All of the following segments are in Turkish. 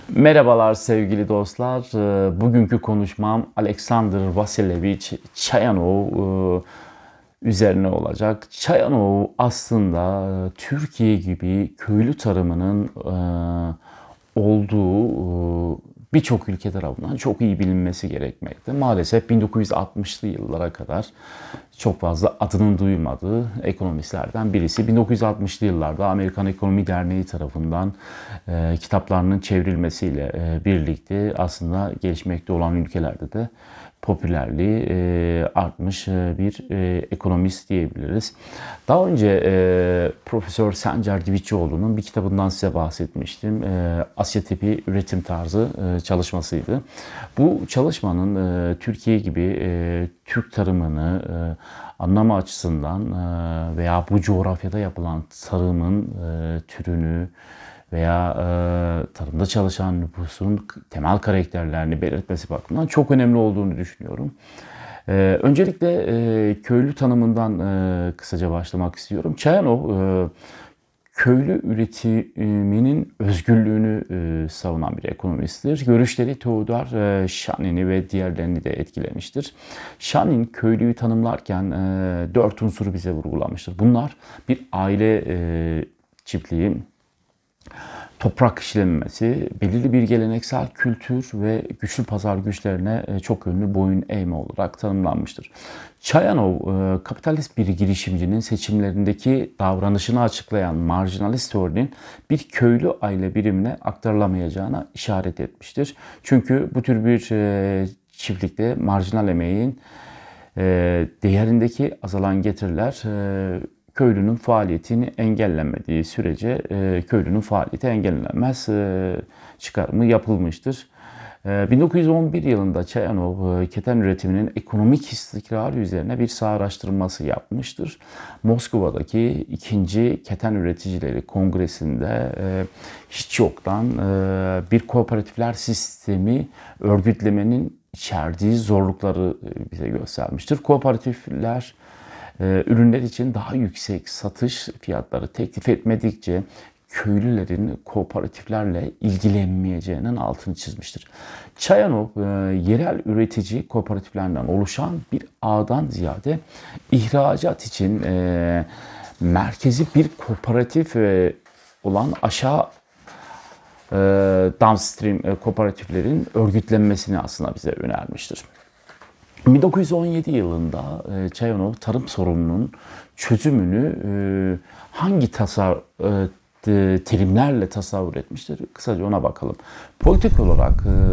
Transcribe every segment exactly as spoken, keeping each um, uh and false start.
Merhabalar sevgili dostlar. Ee, Bugünkü konuşmam Alexander Vasilyevich Chayanov e, üzerine olacak. Chayanov aslında e, Türkiye gibi köylü tarımının e, olduğu e, birçok ülke tarafından çok iyi bilinmesi gerekmekte. Maalesef bin dokuz yüz altmışlı yıllara kadar çok fazla adının duymadığı ekonomistlerden birisi. bin dokuz yüz altmışlı yıllarda Amerikan Ekonomi Derneği tarafından e, kitaplarının çevrilmesiyle e, birlikte aslında gelişmekte olan ülkelerde de popülerliği e, artmış e, bir e, ekonomist diyebiliriz. Daha önce e, Profesör Sencer Divitçioğlu'nun bir kitabından size bahsetmiştim. E, Asya tipi üretim tarzı e, çalışmasıydı. Bu çalışmanın e, Türkiye gibi e, Türk tarımını e, anlama açısından e, veya bu coğrafyada yapılan tarımın e, türünü veya e, tarımda çalışan nüfusun temel karakterlerini belirtmesi bakımından çok önemli olduğunu düşünüyorum. E, öncelikle e, köylü tanımından e, kısaca başlamak istiyorum. Chayanov e, köylü üretiminin özgürlüğünü e, savunan bir ekonomisttir. Görüşleri Theodor e, Shanin'i ve diğerlerini de etkilemiştir. Shanin köylüyü tanımlarken e, dört unsuru bize vurgulamıştır. Bunlar bir aile e, çiftliği, toprak işlenmesi, belirli bir geleneksel kültür ve güçlü pazar güçlerine çok yönlü boyun eğme olarak tanımlanmıştır. Chayanov, kapitalist bir girişimcinin seçimlerindeki davranışını açıklayan marjinalist teorinin bir köylü aile birimine aktarılamayacağına işaret etmiştir. Çünkü bu tür bir çiftlikte marjinal emeğin değerindeki azalan getiriler köylünün faaliyetini engellemediği sürece e, köylünün faaliyeti engellenmez e, çıkarımı yapılmıştır. E, bin dokuz yüz on bir yılında Chayanov e, keten üretiminin ekonomik istikrarı üzerine bir saha araştırması yapmıştır. Moskova'daki ikinci Keten Üreticileri Kongresi'nde e, hiç yoktan e, bir kooperatifler sistemi örgütlemenin içerdiği zorlukları e, bize göstermiştir. Kooperatifler ürünler için daha yüksek satış fiyatları teklif etmedikçe köylülerin kooperatiflerle ilgilenmeyeceğinin altını çizmiştir. Chayanov yerel üretici kooperatiflerden oluşan bir ağdan ziyade ihracat için merkezi bir kooperatif olan aşağı downstream kooperatiflerin örgütlenmesini aslında bize önermiştir. bin dokuz yüz on yedi yılında Chayanov tarım sorununun çözümünü hangi tasar, terimlerle tasavvur etmiştir? Kısaca ona bakalım. Politik olarak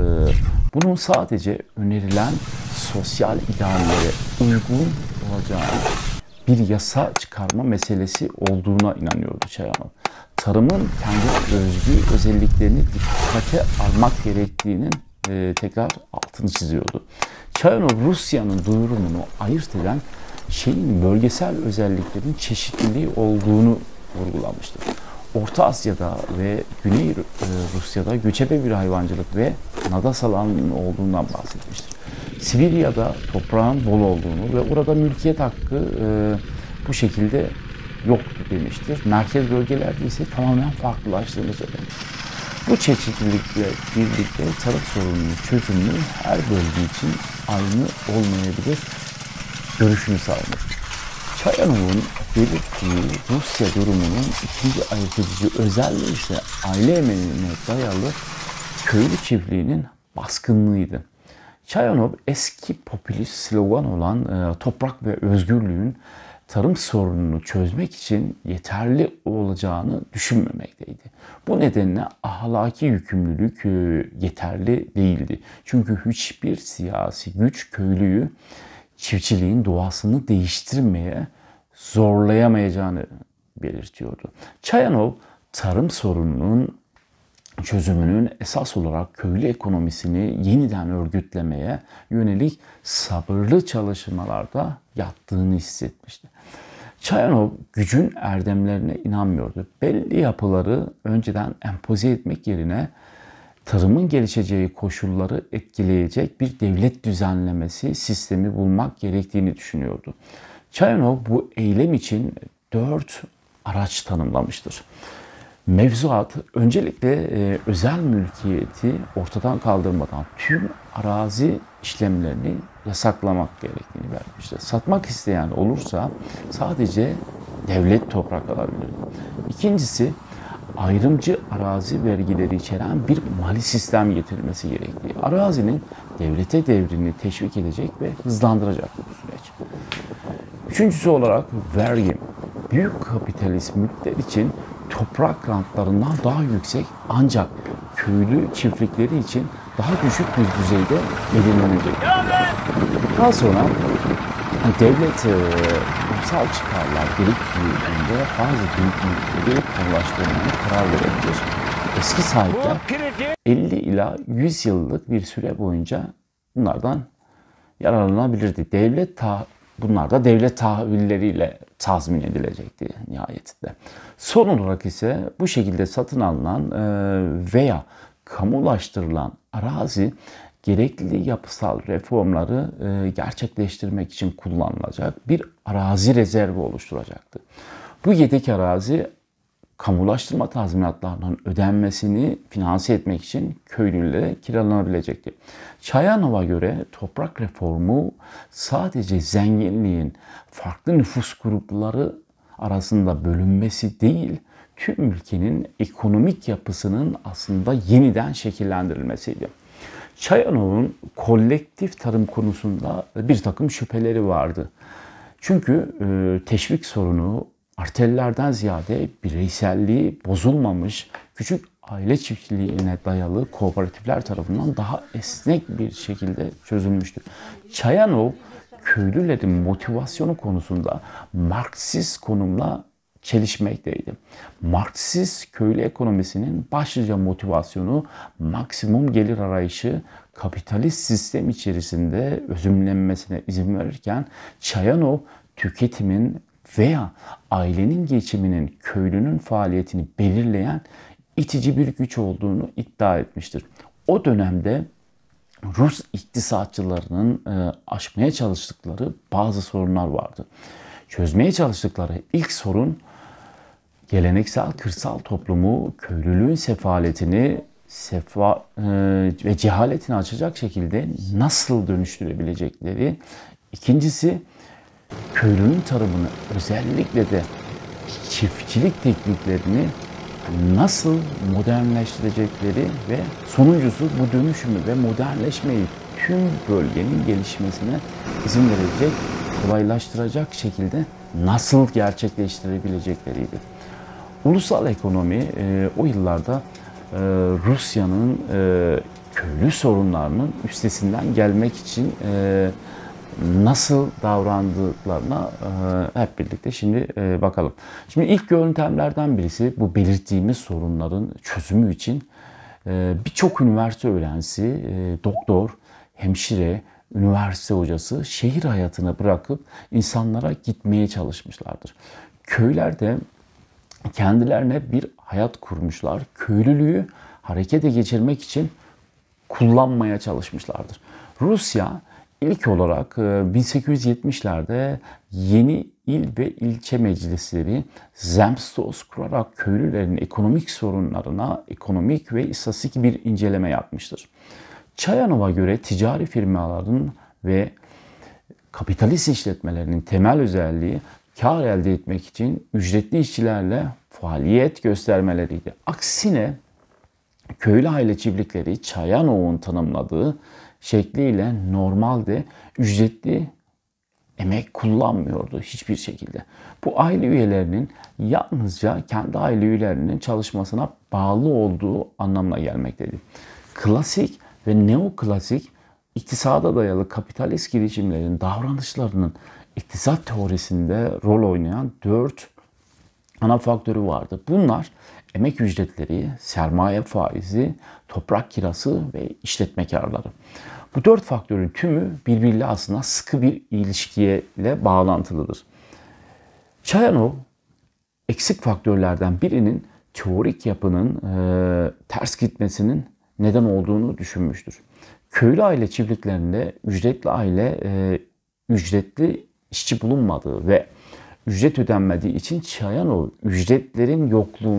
bunun sadece önerilen sosyal ideallere uygun olacağını bir yasa çıkarma meselesi olduğuna inanıyordu Chayanov. Tarımın kendi özgü özelliklerini dikkate almak gerektiğinin tekrar altını çiziyordu. Chayanov Rusya'nın duyurumunu ayırt eden şeyin bölgesel özelliklerin çeşitliliği olduğunu vurgulamıştır. Orta Asya'da ve Güney Rusya'da göçebe bir hayvancılık ve nadasal alanının olduğundan bahsetmiştir. Sibirya'da toprağın bol olduğunu ve orada mülkiyet hakkı e, bu şekilde yoktu demiştir. Merkez bölgelerde ise tamamen farklılaştığını söylemiştir. Bu çeşitlilikle birlikte tarım sorununun çözümü her bölge için aynı olmayabilir görüşünü savunur. Chayanov'un belirttiği Rusya durumunun ikinci ayırt edici özelliği ise aile emeğine dayalı köylü çiftliğinin baskınlığıydı. Chayanov eski popülist slogan olan e, toprak ve özgürlüğün tarım sorununu çözmek için yeterli olacağını düşünmemekteydi. Bu nedenle ahlaki yükümlülük yeterli değildi. Çünkü hiçbir siyasi güç köylüyü çiftçiliğin doğasını değiştirmeye zorlayamayacağını belirtiyordu. Chayanov tarım sorununun çözümünün esas olarak köylü ekonomisini yeniden örgütlemeye yönelik sabırlı çalışmalarda yattığını hissetmişti. Chayanov gücün erdemlerine inanmıyordu. Belli yapıları önceden empoze etmek yerine tarımın gelişeceği koşulları etkileyecek bir devlet düzenlemesi sistemi bulmak gerektiğini düşünüyordu. Chayanov bu eylem için dört araç tanımlamıştır. Mevzuat öncelikle e, özel mülkiyeti ortadan kaldırmadan tüm arazi işlemlerini yasaklamak gerektiğini vermiştir. Satmak isteyen olursa sadece devlet toprak alabilir. İkincisi, ayrımcı arazi vergileri içeren bir mali sistem getirilmesi gerektiği. Arazinin devlete devrini teşvik edecek ve hızlandıracak bu süreç. Üçüncüsü olarak vergi. Büyük kapitalist mülkler için toprak rantlarından daha yüksek ancak köylü çiftlikleri için daha düşük bir düzeyde belirlenecek. Daha sonra devlet e, ulusal çıkarlar gerektiğinde bazı büyük mülkleri kamulaştırmaya karar verebilir. Eski sahipler elli ila yüz yıllık bir süre boyunca bunlardan yararlanabilirdi. Devlet ta Bunlar da devlet tahvilleriyle tazmin edilecekti nihayetinde. Son olarak ise bu şekilde satın alınan veya kamulaştırılan arazi gerekli yapısal reformları gerçekleştirmek için kullanılacak bir arazi rezervi oluşturacaktı. Bu yedek arazi kamulaştırma tazminatlarının ödenmesini finanse etmek için köylülere kiralanabilecekti. Çayanov'a göre toprak reformu sadece zenginliğin farklı nüfus grupları arasında bölünmesi değil, tüm ülkenin ekonomik yapısının aslında yeniden şekillendirilmesiydi. Çayanov'un kolektif tarım konusunda bir takım şüpheleri vardı. Çünkü e, teşvik sorunu artellerden ziyade bireyselliği bozulmamış küçük aile çiftçiliğine dayalı kooperatifler tarafından daha esnek bir şekilde çözülmüştür. Çayanov, köylülerin motivasyonu konusunda Marksist konumla çelişmekteydi. Marksist köylü ekonomisinin başlıca motivasyonu maksimum gelir arayışı, kapitalist sistem içerisinde özümlenmesine izin verirken Çayanov tüketimin veya ailenin geçiminin köylünün faaliyetini belirleyen itici bir güç olduğunu iddia etmiştir. O dönemde Rus iktisatçılarının e, aşmaya çalıştıkları bazı sorunlar vardı. Çözmeye çalıştıkları ilk sorun geleneksel kırsal toplumu, köylülüğün sefaletini sefa, e, ve cehaletini açacak şekilde nasıl dönüştürebilecekleri. İkincisi, köylünün tarımını, özellikle de çiftçilik tekniklerini nasıl modernleştirecekleri ve sonuncusu bu dönüşümü ve modernleşmeyi tüm bölgenin gelişmesine izin verecek, kolaylaştıracak şekilde nasıl gerçekleştirebilecekleriydi. Ulusal ekonomi e, o yıllarda e, Rusya'nın e, köylü sorunlarının üstesinden gelmek için e, nasıl davrandıklarına e, hep birlikte şimdi e, bakalım. Şimdi ilk yöntemlerden birisi bu belirttiğimiz sorunların çözümü için e, birçok üniversite öğrencisi, e, doktor, hemşire, üniversite hocası şehir hayatını bırakıp insanlara gitmeye çalışmışlardır. Köylerde kendilerine bir hayat kurmuşlar. Köylülüğü harekete geçirmek için kullanmaya çalışmışlardır. Rusya İlk olarak bin sekiz yüz yetmişlerde yeni il ve ilçe meclisleri zemstos kurarak köylülerin ekonomik sorunlarına ekonomik ve istatistik bir inceleme yapmıştır. Çayanov'a göre ticari firmaların ve kapitalist işletmelerinin temel özelliği kar elde etmek için ücretli işçilerle faaliyet göstermeleriydi. Aksine köylü aile çiftlikleri Çayanov'un tanımladığı şekliyle normalde ücretli emek kullanmıyordu hiçbir şekilde. Bu aile üyelerinin yalnızca kendi aile üyelerinin çalışmasına bağlı olduğu anlamına gelmektedir. Klasik ve neoklasik iktisada dayalı kapitalist girişimlerin davranışlarının iktisat teorisinde rol oynayan dört ana faktörü vardı. Bunlar emek ücretleri, sermaye faizi, toprak kirası ve işletme karları. Bu dört faktörün tümü birbiriyle aslında sıkı bir ilişkiyle bağlantılıdır. Çayanov, eksik faktörlerden birinin teorik yapının e, ters gitmesinin neden olduğunu düşünmüştür. Köylü aile çiftliklerinde ücretli aile, e, ücretli işçi bulunmadığı ve ücret ödenmediği için Çayanov ücretlerin yokluğunda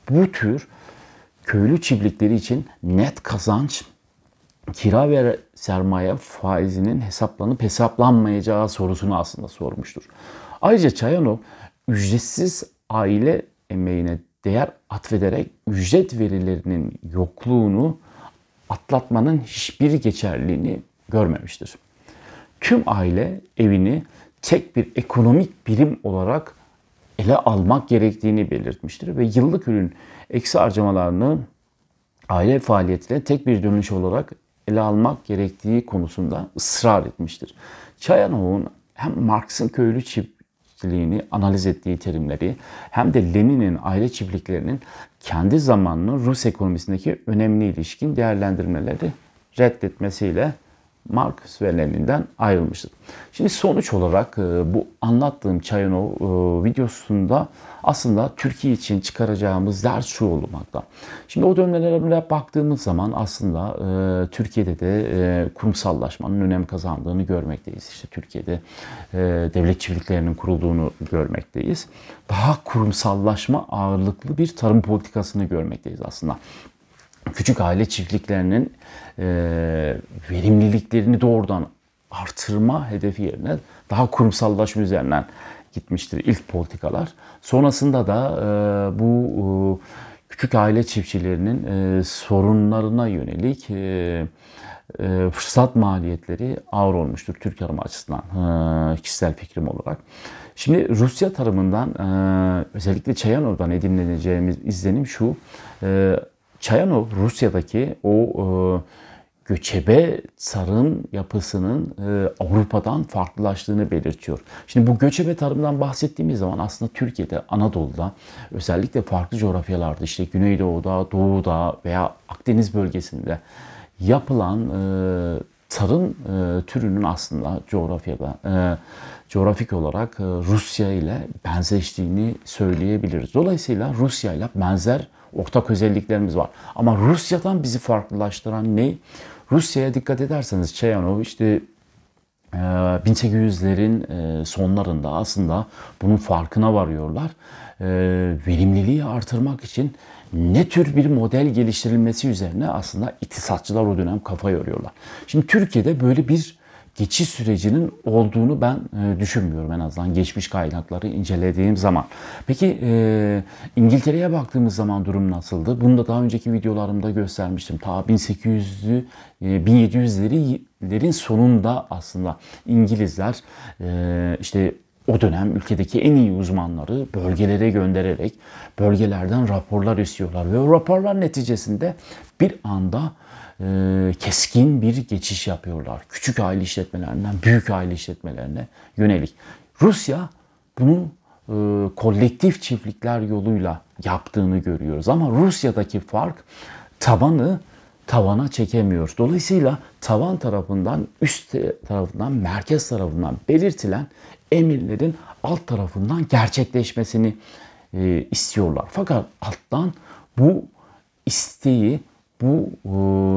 bu tür köylü çiftlikleri için net kazanç, kira ve sermaye faizinin hesaplanıp hesaplanmayacağı sorusunu aslında sormuştur. Ayrıca Çayanov ücretsiz aile emeğine değer atfederek ücret verilerinin yokluğunu atlatmanın hiçbir geçerliliğini görmemiştir. Tüm aile evini tek bir ekonomik birim olarak ele almak gerektiğini belirtmiştir ve yıllık ürün eksi harcamalarını aile faaliyetine tek bir dönüş olarak ele almak gerektiği konusunda ısrar etmiştir. Çayanov'un hem Marx'ın köylü çiftliğini analiz ettiği terimleri hem de Lenin'in aile çiftliklerinin kendi zamanının Rus ekonomisindeki önemli ilişkin değerlendirmeleri reddetmesiyle Marx ve Lenin'den ayrılmıştır. Şimdi sonuç olarak bu anlattığım Çayanov videosunda aslında Türkiye için çıkaracağımız ders şu olmakta. Şimdi o dönemlere baktığımız zaman aslında Türkiye'de de kurumsallaşmanın önem kazandığını görmekteyiz. İşte Türkiye'de devlet çiftliklerinin kurulduğunu görmekteyiz. Daha kurumsallaşma ağırlıklı bir tarım politikasını görmekteyiz aslında. Küçük aile çiftliklerinin e, verimliliklerini doğrudan artırma hedefi yerine daha kurumsallaşma üzerinden gitmiştir ilk politikalar. Sonrasında da e, bu e, küçük aile çiftçilerinin e, sorunlarına yönelik e, e, fırsat maliyetleri ağır olmuştur Türk tarımı açısından, e, kişisel fikrim olarak. Şimdi Rusya tarımından e, özellikle Çayanov'dan edinileceğimiz izlenim şu. E, Çayanov Rusya'daki o e, göçebe tarım yapısının e, Avrupa'dan farklılaştığını belirtiyor. Şimdi bu göçebe tarımdan bahsettiğimiz zaman aslında Türkiye'de, Anadolu'da, özellikle farklı coğrafyalarda, işte Güneydoğu'da, Doğu'da veya Akdeniz bölgesinde yapılan e, tarım e, türünün aslında coğrafyada, e, coğrafik olarak e, Rusya ile benzeştiğini söyleyebiliriz. Dolayısıyla Rusya ile benzer ortak özelliklerimiz var. Ama Rusya'dan bizi farklılaştıran ne? Rusya'ya dikkat ederseniz Çayanov işte bin sekiz yüzlerin sonlarında aslında bunun farkına varıyorlar. Verimliliği artırmak için ne tür bir model geliştirilmesi üzerine aslında iktisatçılar o dönem kafa yoruyorlar. Şimdi Türkiye'de böyle bir geçiş sürecinin olduğunu ben e, düşünmüyorum en azından geçmiş kaynakları incelediğim zaman. Peki e, İngiltere'ye baktığımız zaman durum nasıldı? Bunu da daha önceki videolarımda göstermiştim. Ta bin sekiz yüzlü, e, bin yedi yüzlerin sonunda aslında İngilizler e, işte o dönem ülkedeki en iyi uzmanları bölgelere göndererek bölgelerden raporlar istiyorlar. Ve o raporlar neticesinde bir anda e, keskin bir geçiş yapıyorlar. Küçük aile işletmelerinden büyük aile işletmelerine yönelik. Rusya bunu e, kolektif çiftlikler yoluyla yaptığını görüyoruz. Ama Rusya'daki fark tabanı tavana çekemiyor. Dolayısıyla tavan tarafından, üst tarafından, merkez tarafından belirtilen emirlerin alt tarafından gerçekleşmesini e, istiyorlar. Fakat alttan bu isteği, bu e,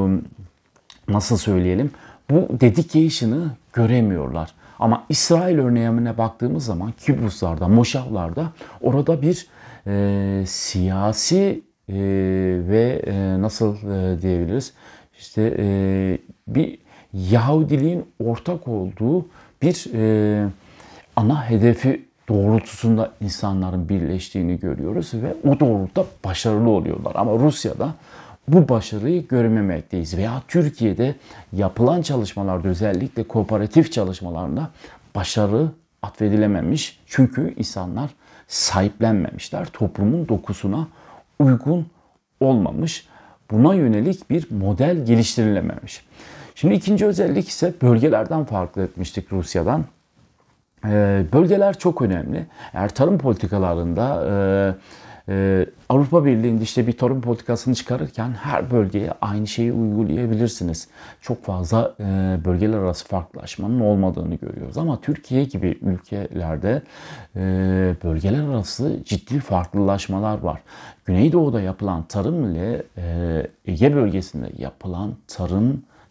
nasıl söyleyelim, bu dedication'ı göremiyorlar. Ama İsrail örneğine baktığımız zaman Kibruslarda, Moşavlarda orada bir e, siyasi e, ve e, nasıl e, diyebiliriz, işte e, bir Yahudiliğin ortak olduğu bir e, ana hedefi doğrultusunda insanların birleştiğini görüyoruz ve o doğrultuda başarılı oluyorlar. Ama Rusya'da bu başarıyı görememekteyiz veya Türkiye'de yapılan çalışmalarda, özellikle kooperatif çalışmalarında başarı atfedilememiş. Çünkü insanlar sahiplenmemişler, toplumun dokusuna uygun olmamış. Buna yönelik bir model geliştirilememiş. Şimdi ikinci özellik ise bölgelerden farklı etmiştik Rusya'dan. Ee, bölgeler çok önemli. Eğer tarım politikalarında e, e, Avrupa Birliği'nde işte bir tarım politikasını çıkarırken her bölgeye aynı şeyi uygulayabilirsiniz. Çok fazla e, bölgeler arası farklılaşmanın olmadığını görüyoruz. Ama Türkiye gibi ülkelerde e, bölgeler arası ciddi farklılaşmalar var. Güneydoğu'da yapılan tarım ile e, Ege bölgesinde yapılan tarım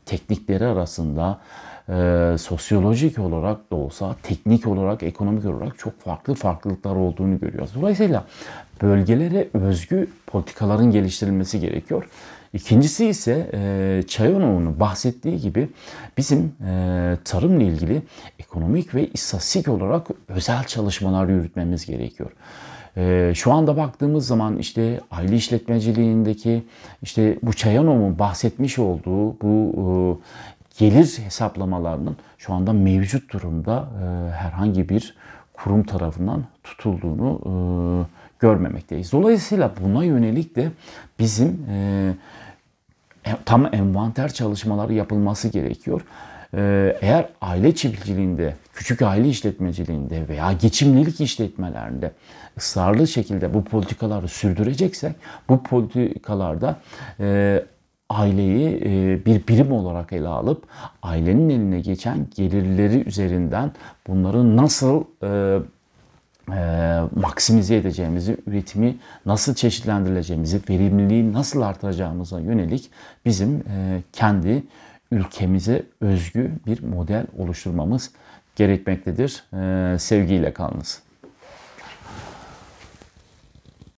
teknikleri arasında e, sosyolojik olarak da olsa, teknik olarak, ekonomik olarak çok farklı farklılıklar olduğunu görüyoruz. Dolayısıyla bölgelere özgü politikaların geliştirilmesi gerekiyor. İkincisi ise e, Çayanoğlu'nun bahsettiği gibi bizim e, tarımla ilgili ekonomik ve istatistik olarak özel çalışmalar yürütmemiz gerekiyor. E, şu anda baktığımız zaman işte aile işletmeciliğindeki işte bu Çayanoğlu'nun bahsetmiş olduğu bu e, gelir hesaplamalarının şu anda mevcut durumda e, herhangi bir kurum tarafından tutulduğunu e, görmemekteyiz. Dolayısıyla buna yönelik de bizim e, tam envanter çalışmaları yapılması gerekiyor. E, eğer aile çiftçiliğinde, küçük aile işletmeciliğinde veya geçimlilik işletmelerinde ısrarlı şekilde bu politikaları sürdüreceksek, bu politikalarda e, aileyi e, bir birim olarak ele alıp ailenin eline geçen gelirleri üzerinden bunları nasıl e, e, maksimize edeceğimizi, üretimi nasıl çeşitlendirileceğimizi, verimliliği nasıl artıracağımıza yönelik bizim e, kendi ülkemize özgü bir model oluşturmamız gerekmektedir. E, sevgiyle kalınız.